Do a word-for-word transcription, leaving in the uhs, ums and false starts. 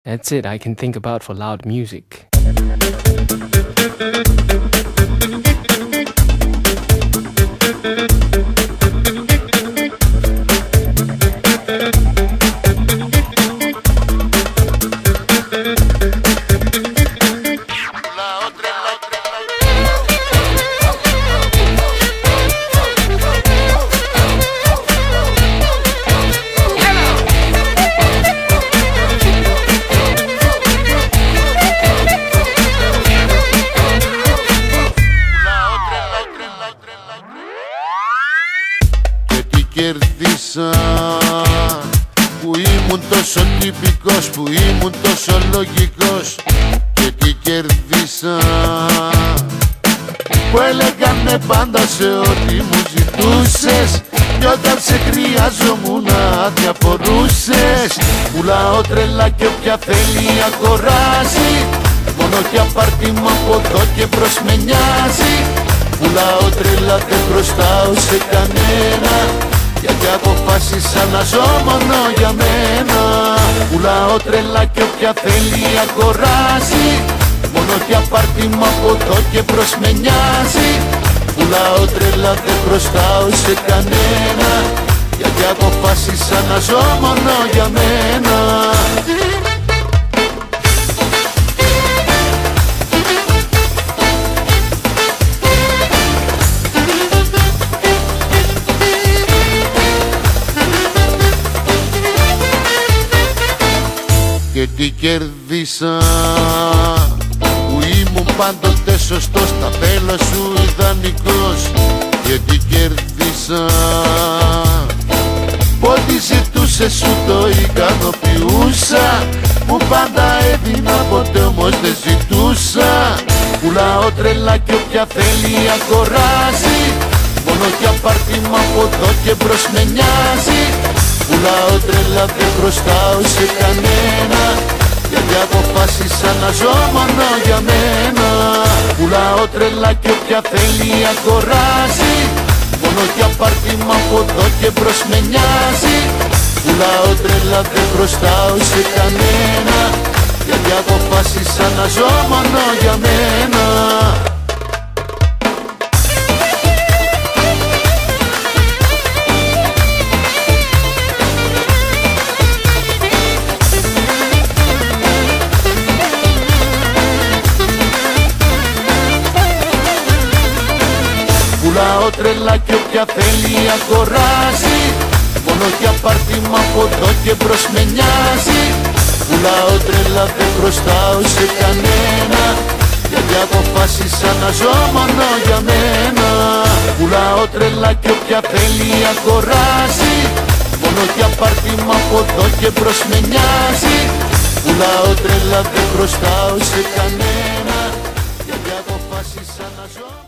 That's it I can think about for loud music. Κερδίσα που ήμουν τόσο τυπικός, που ήμουν τόσο λογικός. Και τι κερδίσα που έλεγανε πάντα σε ό,τι μου ζητούσες. Κι όταν σε χρειάζομουν να διαφορούσες. Πουλάω τρελά και όποια θέλει αγοράζει. Μόνο κι απάρτημα από εδώ και μπρος με νοιάζει. Πουλάω τρελά, δεν χρωστάω σε κανένα, γιατί αποφάσισα να ζω μόνο για μένα. Πουλάω τρελά και όποια θέλει αγοράζει. Μόνο κι απάρτημα από εδώ και μπρος με νοιάζει. Πουλάω τρελά, δεν χρωστάω σε κανένα, γιατί αποφάσισα να ζω μόνο για μένα. Και τι κερδίσα που ήμουν πάντοτε σωστός, τα θέλω σου ιδανικός. Και τι κερδίσα ό,τι ζητούσες σου το ικανοποιούσα. Που πάντα έδινα, ποτέ όμως δεν ζητούσα. Πουλάω τρελά και όποια θέλει αγοράζει. Μόνο κι απάρτημα από εδώ και μπρος με νοιάζει. Πουλάω τρελά, δεν χρωστάω σε κανένα, γιατί αποφάσισα να ζω μόνο για μένα. Πουλάω τρελά και όποια θέλει αγοράζει. Μόνο κι απάρτημα από εδώ και μπρος με νοιάζει. Πουλάω τρελά, δεν χρωστάω σε κανένα, γιατί αποφάσισα να ζω μόνο για μένα. Πουλάω τρελά και όποια θέλει αγοράζει. Μόνο κι απάρτημα από εδώ και μπρος με νοιάζει. Πουλάω τρελά, δεν χρωστάω σε κανένα, γιατί αποφάσισα να ζω μόνο για μένα. Πουλάω τρελά και όποια θέλει αγοράζει. Μόνο κι απάρτημα από εδώ και μπρος με νοιάζει. Πουλάω τρελά, δεν χρωστάω σε κανένα, γιατί αποφάσισα να ζω.